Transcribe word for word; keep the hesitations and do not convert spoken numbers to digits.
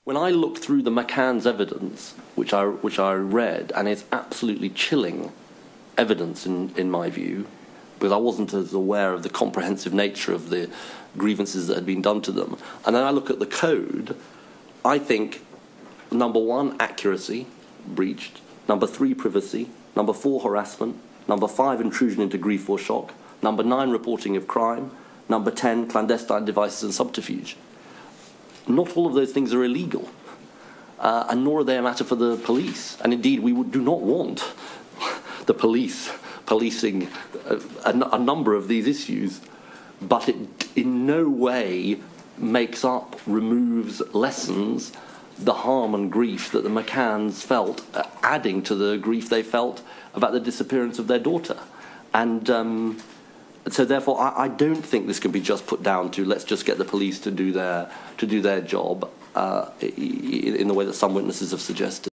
When I look through the McCann's evidence, which I, which I read, and it's absolutely chilling evidence in, in my view, because I wasn't as aware of the comprehensive nature of the grievances that had been done to them, and then I look at the code, I think, number one, accuracy, breached, number three, privacy, number four, harassment, number five, intrusion into grief or shock, number nine, reporting of crime, number ten, clandestine devices and subterfuge. Not all of those things are illegal, uh, and nor are they a matter for the police. And indeed, we would, do not want the police policing a, a, a number of these issues, but it in no way makes up, removes, lessens the harm and grief that the McCanns felt, uh, adding to the grief they felt about the disappearance of their daughter. And um, so therefore, I, I don't think this can be just put down to let's just get the police to do their to do their job uh, in the way that some witnesses have suggested.